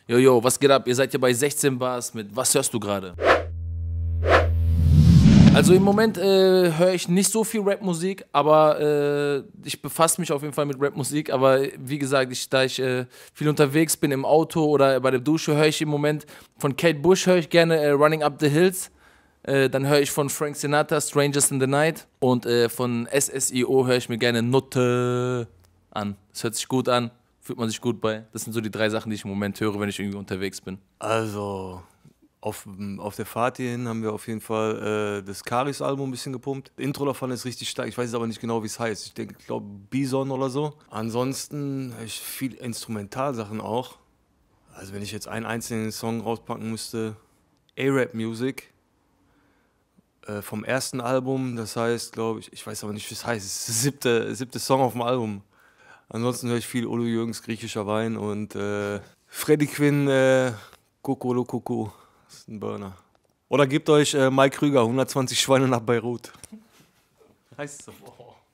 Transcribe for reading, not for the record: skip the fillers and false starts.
Jojo, was geht ab? Ihr seid ja bei 16 Bars mit Was hörst du gerade? Also im Moment höre ich nicht so viel Rapmusik, aber ich befasse mich auf jeden Fall mit Rapmusik. Aber wie gesagt, da ich viel unterwegs bin im Auto oder bei der Dusche, höre ich im Moment von Kate Bush höre ich gerne Running Up the Hills. Dann höre ich von Frank Sinatra Strangers in the Night und von SSIO höre ich mir gerne Nutte an. Das hört sich gut an, fühlt man sich gut bei. Das sind so die drei Sachen, die ich im Moment höre, wenn ich irgendwie unterwegs bin. Also, auf der Fahrt hierhin haben wir auf jeden Fall das Karis-Album ein bisschen gepumpt. Das Intro davon ist richtig stark, ich weiß aber nicht genau, wie es heißt. Ich glaube Bison oder so. Ansonsten höre ich viel Instrumentalsachen auch. Also wenn ich jetzt einen einzelnen Song rauspacken müsste, A-Rap Music vom ersten Album, das heißt, glaube ich weiß aber nicht, wie es heißt, es ist der siebte Song auf dem Album. Ansonsten höre ich viel Olo Jürgens, Griechischer Wein und Freddie Quinn, Kokolo Koko. Das ist ein Burner. Oder gebt euch Mike Krüger, 120 Schweine nach Beirut. Heißt so.